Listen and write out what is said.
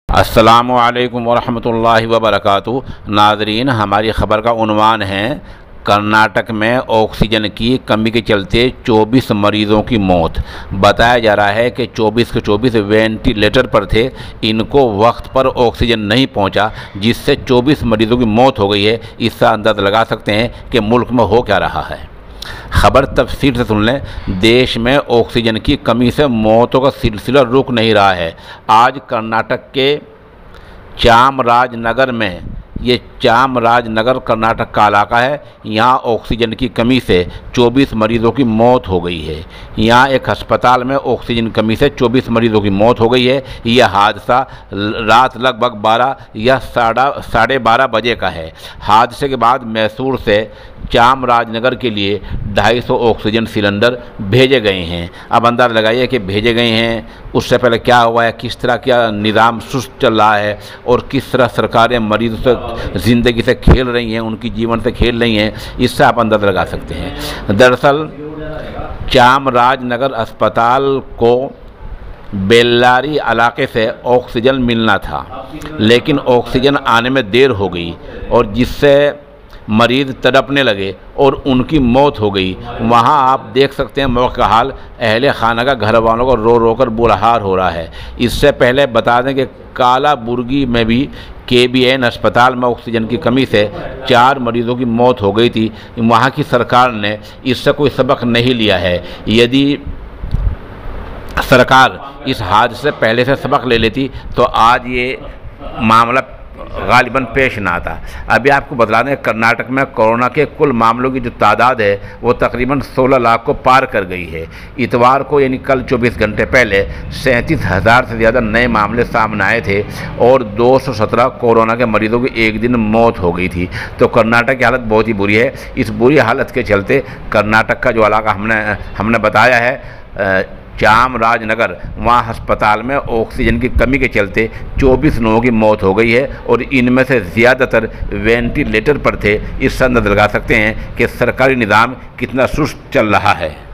अस्सलामुअलैकुम वरहमतुल्लाहि वबरकातुहू। नाज़रीन, हमारी ख़बर का उन्वान है कर्नाटक में ऑक्सीजन की कमी के चलते 24 मरीज़ों की मौत। बताया जा रहा है कि 24 के 24 वेंटिलेटर पर थे, इनको वक्त पर ऑक्सीजन नहीं पहुंचा, जिससे 24 मरीज़ों की मौत हो गई है। इससे अंदाज़ा लगा सकते हैं कि मुल्क में हो क्या रहा है। खबर तफसील से सुन लें। देश में ऑक्सीजन की कमी से मौतों का सिलसिला रुक नहीं रहा है। आज कर्नाटक के चामराजनगर में, ये चामराजनगर कर्नाटक का इलाका है, यहाँ ऑक्सीजन की कमी से 24 मरीज़ों की मौत हो गई है। यहाँ एक अस्पताल में ऑक्सीजन कमी से 24 मरीज़ों की मौत हो गई है। यह हादसा रात लगभग 12 या साढ़े 12 बजे का है। हादसे के बाद मैसूर से चामराजनगर के लिए 250 ऑक्सीजन सिलेंडर भेजे गए हैं। अब अंदाज़ा लगाइए कि भेजे गए हैं, उससे पहले क्या हुआ है, किस तरह का निज़ाम सुस्त चल रहा है और किस तरह सरकारें मरीज़ों से ज़िंदगी से खेल रही हैं, उनकी जीवन से खेल रही हैं। इससे आप अंदाज़ा लगा सकते हैं। दरअसल चामराजनगर अस्पताल को बेल्लारी इलाके से ऑक्सीजन मिलना था, लेकिन ऑक्सीजन आने में देर हो गई और जिससे मरीज़ तड़पने लगे और उनकी मौत हो गई। वहाँ आप देख सकते हैं मौके का हाल। अहले खाना का घर वालों को रो रो कर बुरा हाल हो रहा है। इससे पहले बता दें कि कालाबुर्गी में भी KBN अस्पताल में ऑक्सीजन की कमी से 4 मरीज़ों की मौत हो गई थी। वहाँ की सरकार ने इससे कोई सबक नहीं लिया है। यदि सरकार इस हादसे से पहले से सबक ले लेती तो आज ये मामला गालिबन पेश ना आता। अभी आपको बता दें, कर्नाटक में कोरोना के कुल मामलों की जो तादाद है वो तकरीबन 16 लाख को पार कर गई है। इतवार को यानी कल 24 घंटे पहले 37,000 से ज़्यादा नए मामले सामने आए थे और 217 कोरोना के मरीज़ों की एक दिन मौत हो गई थी। तो कर्नाटक की हालत बहुत ही बुरी है। इस बुरी हालत के चलते कर्नाटक का जो इलाका हमने बताया है चामराजनगर, वहाँ अस्पताल में ऑक्सीजन की कमी के चलते 24 लोगों की मौत हो गई है और इनमें से ज़्यादातर वेंटिलेटर पर थे। इससे अंदाज़ा लगा सकते हैं कि सरकारी निज़ाम कितना सुस्त चल रहा है।